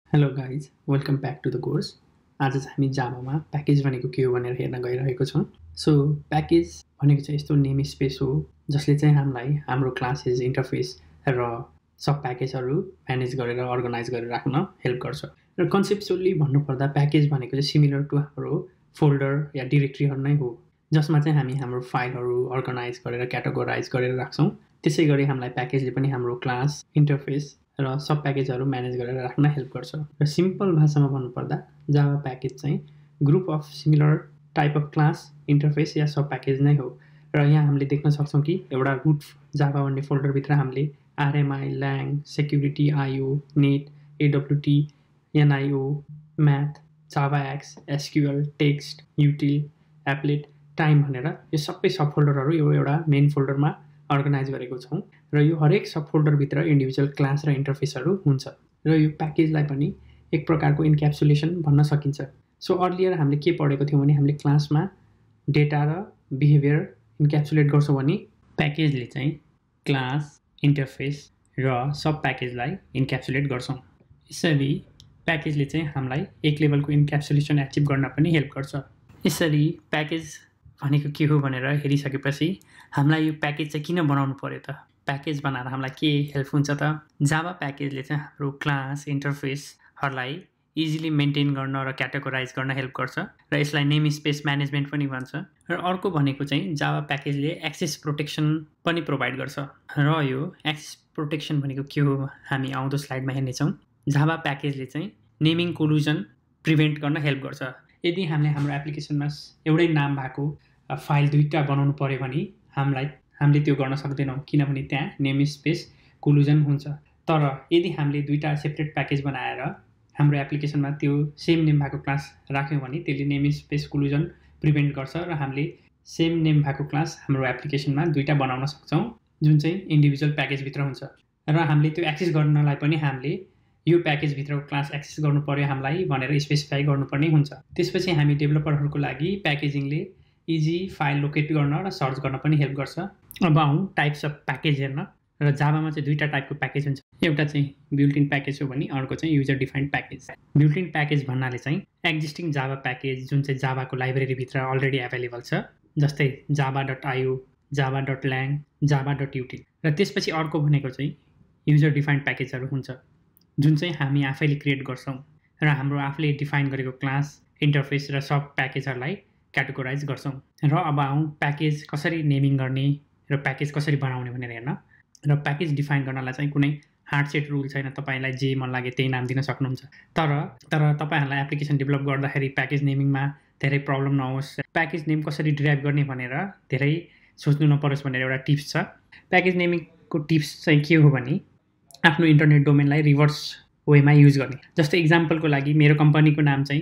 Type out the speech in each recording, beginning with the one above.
Hello guys welcome back to the course. आज चाहिँ हामी जाभामा प्याकेज भनेको के हो भनेर हेर्न गइरहेको छौँ। सो प्याकेज भनेको चाहिँ यस्तो नेम स्पेस हो जसले चाहिँ हामीलाई हाम्रो क्लासेस इन्टरफेस र सब प्याकेजहरू म्यानेज गरेर अर्गनाइज गरेर राख्न हेल्प गर्छ। र कन्सेप्चुअली भन्नुपर्दा प्याकेज भनेको चाहिँ सिमिलर टु हाम्रो फोल्डर या डिरेक्टरीहरू नै हो, जसमा चाहिँ हामी हाम्रो फाइलहरू अर्गनाइज गरेर क्याटेगोराइज गरेर राख्छौँ। त्यसै गरी हामीलाई प्याकेजले पनि हाम्रो क्लास इन्टरफेस र सब प्याकेजहरू म्यानेज गरेर राख्न हेल्प गर्छ। र सिम्पल भाषामा भन्नुपर्दा जाभा प्याकेज चाहिँ group of similar type of class interface या सब प्याकेज नै हो। र यहाँ हामीले देख्न सक्छौँ कि एउटा रुट जाभा भन्ने फोल्डरभित्र हामीले RMI, lang, security, IO, net, AWT, NIO, math, Java X, SQL, text, util, applet, time भनेर यो सबै सब फोल्डरहरू एउटा मेन फोल्डरमा अर्गनाइज गरेको छौँ। र यो हरेक सब फोल्डरभित्र इन्डिभिजुअल क्लास र इन्टरफेसहरू हुन्छ। र यो प्याकेजलाई पनि एक प्रकारको इन्क्याप्सुलेसन भन्न सकिन्छ। सो अर्लियर हामीले के पढेको थियौँ भने हामीले क्लासमा डेटा र बिहेभियर इन्क्याप्सुलेट गर्छौँ भने प्याकेजले चाहिँ क्लास, इन्टरफेस र सब प्याकेजलाई इन्क्याप्सुलेट गर्छौँ। यसरी प्याकेजले चाहिँ हामीलाई एक लेभलको इन्क्याप्सुलेसन एचिभ गर्न पनि हेल्प गर्छ। यसरी प्याकेज भनेको के हो भनेर हेरिसकेपछि हामीलाई यो प्याकेज चाहिँ किन बनाउनु पर्यो त, प्याकेज बनाएर हामीलाई के हेल्प हुन्छ त? जाभा प्याकेजले चाहिँ हाम्रो क्लास इन्टरफेसहरूलाई इजिली मेन्टेन गर्न र क्याटेगोराइज गर्न हेल्प गर्छ र यसलाई नेम स्पेस म्यानेजमेन्ट पनि भन्छ। र अर्को भनेको चाहिँ जाभा प्याकेजले एक्सेस प्रोटेक्सन पनि प्रोभाइड गर्छ। र यो एक्सेस प्रोटेक्सन भनेको के हो हामी आउँदो स्लाइडमा हेर्नेछौँ। जाभा प्याकेजले चाहिँ नेमिङ कोलुजन प्रिभेन्ट गर्न हेल्प गर्छ। यदि हामीले हाम्रो एप्लिकेसनमा एउटै नाम भएको फाइल दुईवटा बनाउनु पऱ्यो भने हामीले त्यो गर्न सक्दैनौँ, किनभने त्यहाँ नेम स्पेस कोलुजन हुन्छ। तर यदि हामीले दुईवटा सेपरेट प्याकेज बनाएर हाम्रो एप्लिकेसनमा त्यो सेम नेम भएको क्लास राख्यौँ भने त्यसले नेम स्पेस कोलुजन प्रिभेन्ट गर्छ र हामीले सेम नेम भएको क्लास हाम्रो एप्लिकेसनमा दुईवटा बनाउन सक्छौँ जुन चाहिँ इन्डिभिजुअल प्याकेजभित्र हुन्छ। र हामीले त्यो एक्सेस गर्नलाई पनि हामीले यो प्याकेजभित्रको क्लास एक्सेस गर्नु पर्यो हामीलाई भनेर स्पेसिफाई गर्नुपर्ने हुन्छ। त्यसपछि हामी डेभलपरहरूको लागि प्याकेजिङले इजी फाइल लोकेट गर्न र सर्च गर्न पनि हेल्प गर्छ। अब आउँ टाइप्स अफ प्याकेज हेर्न। र जाभामा चाहिँ दुईवटा टाइपको प्याकेज हुन्छ, एउटा चाहिँ बिल्ट इन प्याकेज हो भने अर्को चाहिँ user defined package. Built in package भन्नाले चाहिँ एक्जिस्टिङ जाभा प्याकेज जुन चाहिँ जाभाको लाइब्रेरीभित्र अलरेडी एभाइलेबल छ, जस्तै java.io, java.lang, java.util। र त्यसपछि अर्को भनेको चाहिँ युजर डिफाइन्ड प्याकेजहरू हुन्छ जुन चाहिँ हामी आफैले क्रिएट गर्छौँ र हाम्रो आफूले डिफाइन गरेको क्लास, इन्टरफेस र सब प्याकेजहरूलाई क्याटेगोराइज गर्छौँ। र अब आउँ प्याकेज कसरी नेमिङ गर्ने र प्याकेज कसरी बनाउने भनेर हेर्न। र प्याकेज डिफाइन गर्नलाई चाहिँ कुनै हार्ड सेट रुल छैन, तपाईँलाई जे मन लागे त्यही नाम दिन सक्नुहुन्छ। तर तपाईँहरूलाई एप्लिकेसन डेभलप गर्दाखेरि प्याकेज नेमिङमा धेरै प्रब्लम नहोस्, प्याकेज नेम कसरी डिराइभ गर्ने भनेर धेरै सोच्नु नपरोस् भनेर एउटा टिप्स छ। प्याकेज नेमिङको टिप्स चाहिँ के हो भने आफ्नो इन्टरनेट डोमेनलाई रिभर्स वेमा युज गर्ने। जस्तै इक्जाम्पलको लागि मेरो कम्पनीको नाम चाहिँ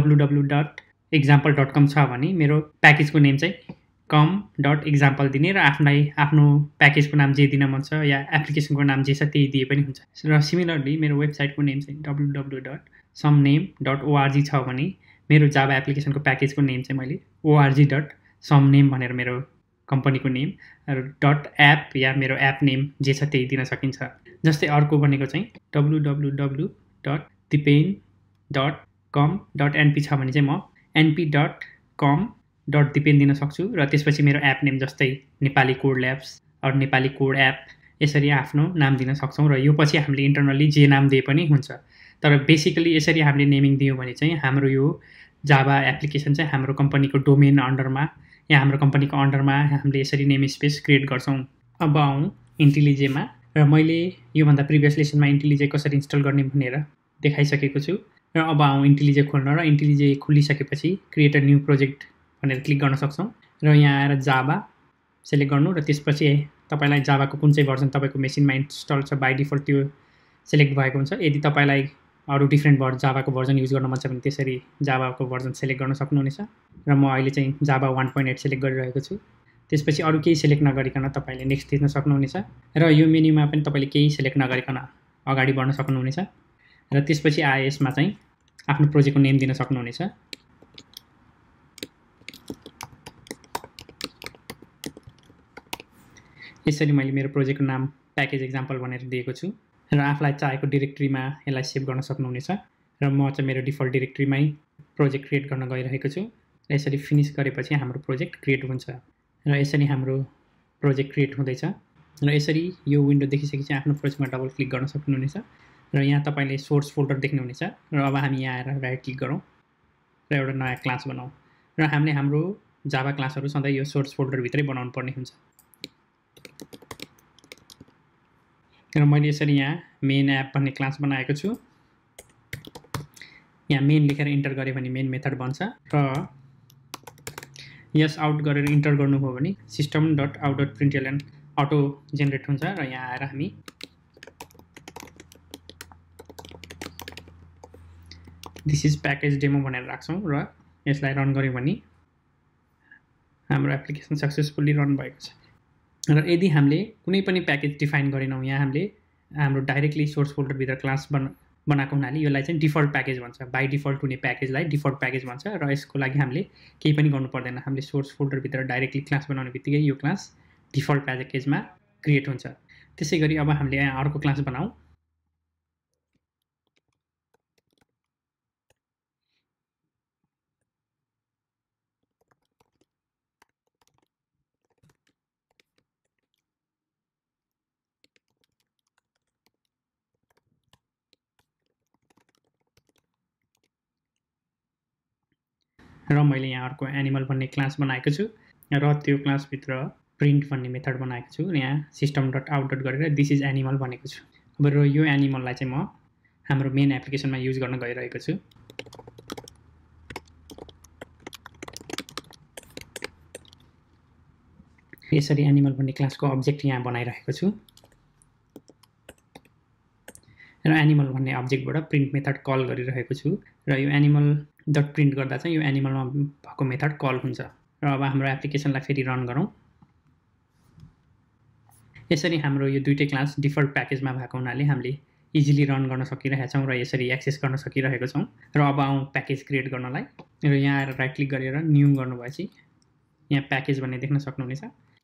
www.example.com छ भने मेरो प्याकेजको नेम चाहिँ com.example दिने र आफ्नो प्याकेजको नाम जे दिन मन छ या एप्लिकेसनको नाम जे छ त्यही दिए पनि हुन्छ। र सिमिलरली मेरो वेबसाइटको नेम चाहिँ www.somname.org छ भने मेरो जाभा एप्लिकेसनको प्याकेजको नेम चाहिँ मैले org.somname भनेर मेरो कम्पनीको नेम र .app या मेरो एप नेम जे छ त्यही दिन सकिन्छ। जस्तै अर्को भनेको चाहिँ www.dipen.com.np छ भने चाहिँ म np.com.dipen दिन सक्छु र त्यसपछि मेरो एप नेम जस्तै Nepali code labs or Nepali code app यसरी आफ्नो नाम दिन सक्छौँ। र यो पछि हामीले इन्टरनली जे नाम दिए पनि हुन्छ। तर बेसिकली यसरी हामीले नेमिङ दियौँ भने चाहिँ हाम्रो यो जाभा एप्लिकेसन चाहिँ हाम्रो कम्पनीको डोमेन अन्डरमा या हाम्रो कम्पनीको अन्डरमा हामीले यसरी नेम स्पेस क्रिएट गर्छौँ। अब आउँ इन्टिलिजेमा। र मैले योभन्दा प्रिभियस लेसनमा इन्टिलिजे कसरी इन्स्टल गर्ने भनेर देखाइसकेको छु। र अब आउँ इन्टिलिजे खोल्न। र इन्टिलिजे खोलिसकेपछि क्रिएट अ न्यू प्रोजेक्ट भनेर क्लिक गर्न सक्छौँ। र यहाँ आएर जाभा सेलेक्ट गर्नु र त्यसपछि तपाईँलाई जाभाको कुन चाहिँ भर्जन तपाईँको मेसिनमा इन्स्टल छ बाई डिफल्ट त्यो सेलेक्ट भएको हुन्छ। यदि तपाईँलाई अरू डिफ्रेन्ट जाभाको भर्जन युज गर्न मन छ भने त्यसरी जाभाको भर्जन सेलेक्ट गर्न सक्नुहुनेछ। र म अहिले चाहिँ जाभा 1.8 सेलेक्ट गरिरहेको छु। त्यसपछि अरू केही सेलेक्ट नगरिकन तपाईँले नेक्स्ट थिच्न सक्नुहुनेछ। र यो मेन्युमा पनि तपाईँले केही सेलेक्ट नगरिकन अगाडि बढ्न सक्नुहुनेछ। र त्यसपछि आइएसमा चाहिँ आफ्नो प्रोजेक्टको नेम दिन सक्नुहुनेछ। यसरी मैले मेरो प्रोजेक्टको नाम प्याकेज एक्जाम्पल भनेर दिएको छु। र आफूलाई चाहेको डिरेक्टरीमा यसलाई सेभ गर्न सक्नुहुनेछ। र म चाहिँ मेरो डिफल्ट डिरेक्टरीमै प्रोजेक्ट क्रिएट गर्न गइरहेको छु। र यसरी फिनिस गरेपछि हाम्रो प्रोजेक्ट क्रिएट हुन्छ र यसरी हाम्रो प्रोजेक्ट क्रिएट हुँदैछ। र यसरी यो विन्डो देखिसकेपछि आफ्नो प्रोजेक्टमा डबल क्लिक गर्न सक्नुहुनेछ र यहाँ तपाईँले सोर्स फोल्डर देख्नुहुनेछ। र अब हामी यहाँ आएर राइट क्लिक गरौँ र एउटा नयाँ क्लास बनाऊँ र हामीले हाम्रो जाभा क्लासहरू सधैँ यो सोर्स फोल्डरभित्रै बनाउनु पर्ने हुन्छ। र मैले यसरी यहाँ मेन एप भन्ने क्लास बनाएको छु। यहाँ मेन लेखेर इन्टर गरेँ भने मेन मेथड बन्छ र यस आउट गरेर इन्टर गर्नुभयो भने system.out.println अटो जेनेरेट हुन्छ र यहाँ आएर हामी दिस इज प्याकेज डेमो भनेर राख्छौँ र यसलाई रन गऱ्यौँ भने हाम्रो एप्लिकेसन सक्सेसफुल्ली रन भएको छ। र यदि हामीले कुनै पनि प्याकेज डिफाइन गरेनौँ, यहाँ हामीले हाम्रो डाइरेक्टली सोर्स फोल्डरभित्र क्लास बनाएको हुनाले यसलाई चाहिँ डिफल्ट प्याकेज भन्छ। बाई डिफल्ट हुने प्याकेजलाई डिफल्ट प्याकेज भन्छ र यसको लागि हामीले केही पनि गर्नु पर्दैन। हामीले सोर्स फोल्डरभित्र डाइरेक्टली क्लास बनाउने बित्तिकै यो क्लास डिफल्ट प्याकेजमा क्रिएट हुन्छ। त्यसै गरी अब हामीले यहाँ अर्को क्लास बनाऊँ। र मैले यहाँ अर्को एनिमल भन्ने क्लास बनाएको छु र त्यो क्लासभित्र प्रिन्ट भन्ने मेथड बनाएको छु। यहाँ system.out गरेर दिस इज एनिमल भनेको छु। अब र यो एनिमललाई चाहिँ म हाम्रो मेन एप्लिकेसनमा युज गर्न गइरहेको छु। यसरी एनिमल भन्ने क्लासको अब्जेक्ट यहाँ बनाइरहेको छु र एनिमल भन्ने अब्जेक्टबाट प्रिन्ट मेथड कल गरिरहेको छु र यो एनिमल डट प्रिन्ट गर्दा चाहिँ यो एनिमलमा भएको मेथड कल हुन्छ। र अब हाम्रो एप्लिकेसनलाई फेरि रन गरौँ। यसरी हाम्रो यो दुईटै क्लास डिफल्ट प्याकेजमा भएको हुनाले हामीले इजिली रन गर्न सकिरहेका छौँ र यसरी एक्सेस गर्न सकिरहेको छौँ। र अब आउँ प्याकेज क्रिएट गर्नलाई। र यहाँ आएर राइट क्लिक गरेर न्यू गर्नुभएपछि यहाँ प्याकेज भन्ने देख्न सक्नुहुनेछ।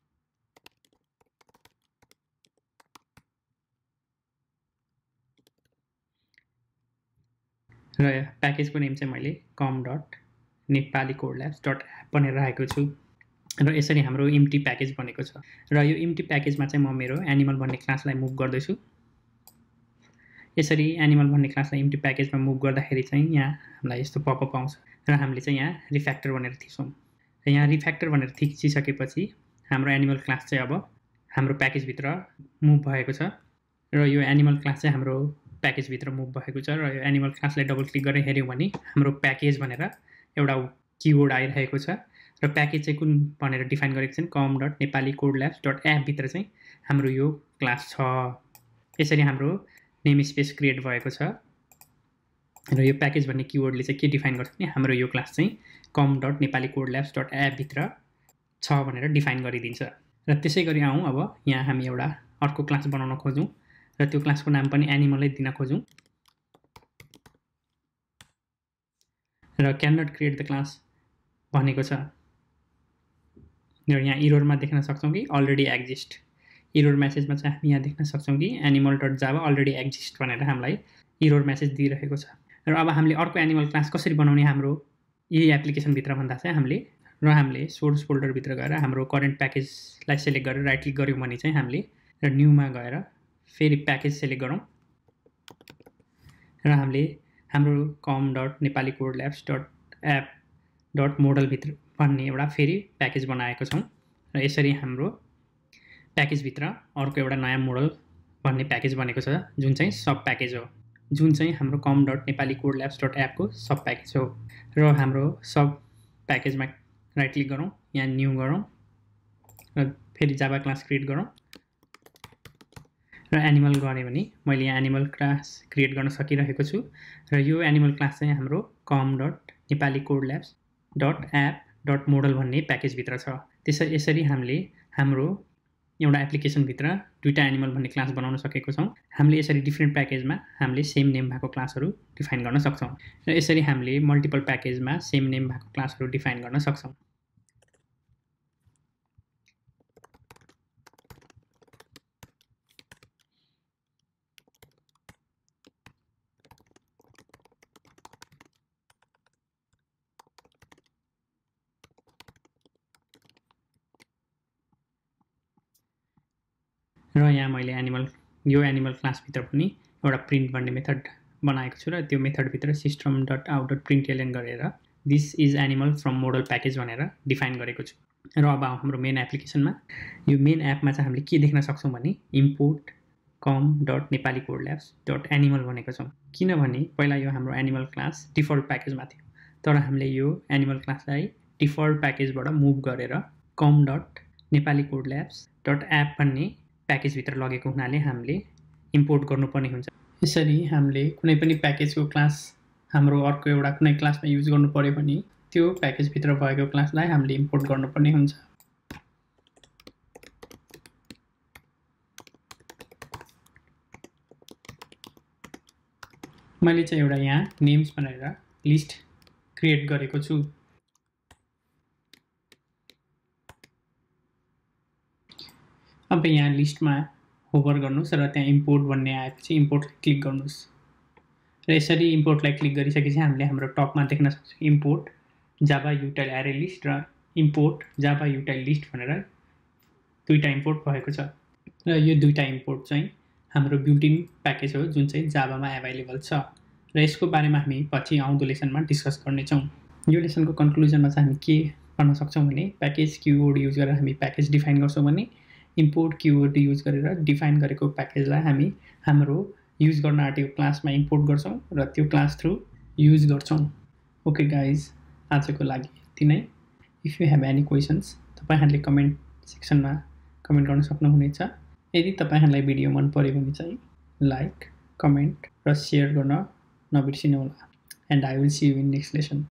र प्याकेजको नेम चाहिँ मैले com.nepalicodelabs.app भनेर राखेको छु र यसरी हाम्रो इम्टी प्याकेज बनेको छ। र यो इम्टी प्याकेजमा चाहिँ म मेरो एनिमल भन्ने क्लासलाई मुभ गर्दैछु। यसरी एनिमल भन्ने क्लासलाई इम्टी प्याकेजमा मुभ गर्दाखेरि चाहिँ यहाँ हामीलाई यस्तो पपअप आउँछ र हामीले चाहिँ यहाँ रिफ्याक्टर भनेर थिच्छौँ। र यहाँ रिफ्याक्टर भनेर थिचिसकेपछि हाम्रो एनिमल क्लास चाहिँ अब हाम्रो प्याकेजभित्र मुभ भएको छ र यो एनिमल क्लास चाहिँ हाम्रो प्याकेजभित्र मुभ भएको छ। र यो एनिमल क्लासलाई डबल क्लिक गरेर हेऱ्यौँ भने हाम्रो प्याकेज भनेर एउटा किवर्ड आइरहेको छ र प्याकेज चाहिँ कुन भनेर डिफाइन गरेको छ com.nepalicodelabs.app भित्र चाहिँ हाम्रो यो क्लास छ। यसरी हाम्रो नेम स्पेस क्रिएट भएको छ र यो प्याकेज भन्ने किवर्डले चाहिँ के डिफाइन गर्छ भने हाम्रो यो क्लास चाहिँ com.nepalicodelabs.app भित्र छ भनेर डिफाइन गरिदिन्छ। र त्यसै गरी आउँ अब यहाँ हामी एउटा अर्को क्लास बनाउन खोजौँ र त्यो क्लासको नाम पनि एनिमलै दिन खोजौँ र can not create the class भनेको छ र यहाँ इरोरमा देख्न सक्छौँ कि अलरेडी एक्जिस्ट। इरोर म्यासेजमा चाहिँ हामी यहाँ देख्न सक्छौँ कि animal.java अलरेडी एक्जिस्ट भनेर हामीलाई इरोर म्यासेज दिइरहेको छ। र अब हामीले अर्को एनिमल क्लास कसरी बनाउने हाम्रो यही एप्लिकेसनभित्र भन्दा चाहिँ हामीले सोर्स फोल्डरभित्र गएर हाम्रो करेन्ट प्याकेजलाई सेलेक्ट गरेर राइट क्लिक गऱ्यौँ भने चाहिँ हामीले र न्यूमा गएर फेरि प्याकेज सेलेक्ट गरौँ र हामीले हाम्रो com.nepalicodelabs.app.model भित्र भन्ने एउटा फेरि प्याकेज बनाएको छौँ र यसरी हाम्रो प्याकेजभित्र अर्को एउटा नयाँ मोडल भन्ने प्याकेज बनेको छ जुन चाहिँ सब प्याकेज हो, जुन चाहिँ हाम्रो com.nepalicodelabs.app को सब प्याकेज हो। र हाम्रो सब प्याकेजमा राइट क्लिक गरौँ, यहाँ न्यू गरौँ र फेरि जाभा क्लास क्रिएट गरौँ र एनिमल गरेँ भने मैले यहाँ एनिमल क्लास क्रिएट गर्न सकिरहेको छु र यो एनिमल क्लास चाहिँ हाम्रो com.nepalicodelabs.app.model भन्ने प्याकेजभित्र छ। यसरी हामीले हाम्रो एउटा एप्लिकेसनभित्र दुईटा एनिमल भन्ने क्लास बनाउन सकेको छौँ। हामीले यसरी डिफ्रेन्ट प्याकेजमा हामीले सेम नेम भएको क्लासहरू डिफाइन गर्न सक्छौँ र यसरी हामीले मल्टिपल प्याकेजमा सेम नेम भएको क्लासहरू डिफाइन गर्न सक्छौँ। र यहाँ मैले यो एनिमल क्लासभित्र पनि एउटा प्रिन्ट भन्ने मेथड बनाएको छु र त्यो मेथडभित्र system.out.println गरेर this is animal from model package भनेर डिफाइन गरेको छु। र अब हाम्रो मेन एप्लिकेसनमा यो मेन एपमा चाहिँ हामीले के देख्न सक्छौँ भने import com.nepali-codelabs.animal भनेको छौँ। किनभने पहिला यो हाम्रो एनिमल क्लास डिफल्ट प्याकेजमा थियो, तर हामीले यो एनिमल क्लासलाई डिफल्ट प्याकेजबाट मुभ गरेर com.nepali-codelabs.app भन्ने प्याकेजभित्र लगेको हुनाले हामीले इम्पोर्ट गर्नुपर्ने हुन्छ। यसरी हामीले कुनै पनि प्याकेजको क्लास हाम्रो अर्को एउटा कुनै क्लासमा युज गर्नु पर्यो भने त्यो प्याकेजभित्र भएको क्लासलाई हामीले इम्पोर्ट गर्नुपर्ने हुन्छ। मैले चाहिँ एउटा यहाँ नेम्स भनेर लिस्ट क्रिएट गरेको छु। अब यहाँ लिस्टमा होभर गर्नुस् र त्यहाँ इम्पोर्ट भन्ने आएपछि इम्पोर्टलाई क्लिक गर्नुस् र यसरी इम्पोर्टलाई क्लिक गरिसकेपछि हामीले हाम्रो टपमा देख्न सक्छौँ इम्पोर्ट जाभा युटाइल एरे लिस्ट र इम्पोर्ट जाभा युटाइल लिस्ट भनेर दुईटा इम्पोर्ट भएको छ। र यो दुईटा इम्पोर्ट चाहिँ हाम्रो बिल्ट-इन प्याकेज हो जुन चाहिँ जाभामा एभाइलेबल छ र यसको बारेमा हामी पछि आउँदो लेसनमा डिस्कस गर्नेछौँ। यो लेसनको कन्क्लुजनमा चाहिँ हामी के गर्न सक्छौँ भने प्याकेज किवर्ड युज गरेर हामी प्याकेज डिफाइन गर्छौँ भने इम्पोर्ट किवर्ड युज गरेर डिफाइन गरेको प्याकेजलाई हामी हाम्रो युज गर्न आँटेको क्लासमा इम्पोर्ट गर्छौँ र त्यो क्लास थ्रु युज गर्छौँ। ओके गाइज, आजको लागि यति नै। If you have any questions तपाईँहरूले कमेन्ट सेक्सनमा कमेन्ट गर्न सक्नुहुनेछ। यदि तपाईँहरूलाई भिडियो मन पर्यो भने चाहिँ लाइक, कमेन्ट र सेयर गर्न नबिर्सिनुहोला। And I will see you in next lesson.